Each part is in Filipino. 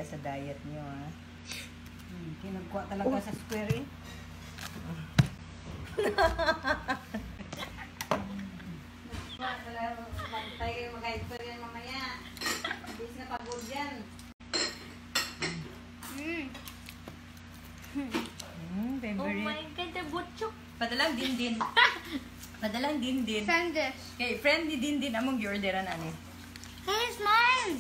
Elias sa diet niyo, ha? Kinagkuha talaga sa square, eh. Tayo kayo mag-hyper yan mamaya. Bis na pagod yan. Favorite. Oh my God, the butchok. Padalang din. Padalang din. Send this. Okay, friend ni din among gi-orderan ani. Hey, it's mine.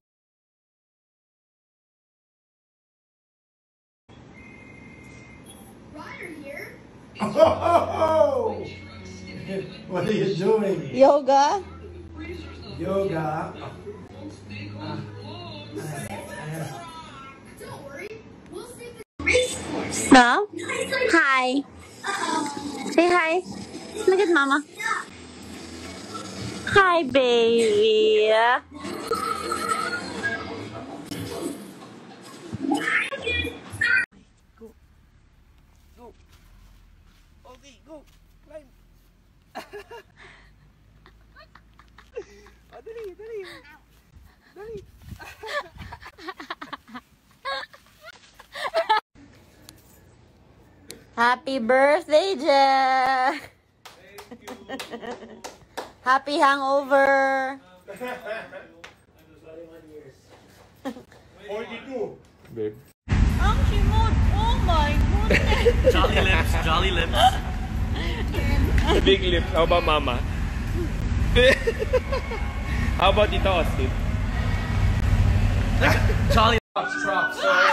Ryder here. Oh! What are you doing? Yoga? Yoga. Don't worry, we'll save the race course. No? Hi. Say hi. Look at Mama. Hi, baby. Go. Okay, go. Climb. Oh, dali. Happy birthday, Jack. Thank you. Happy hangover. 42. Babe. Ang simot. Oh my goodness. Jolly lips. The big lips. How about Mama? How about Tita Austin? Jolly Props.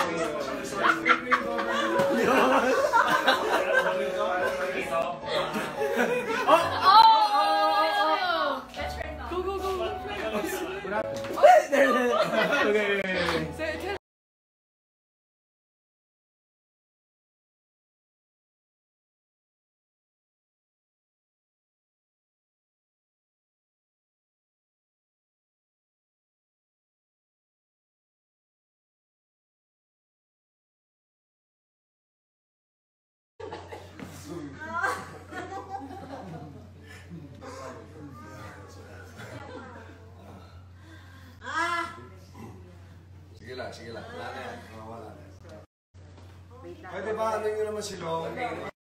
Okay. Sige lang. Wala na yan. Wala na. Pwede ba ano nyo naman silong?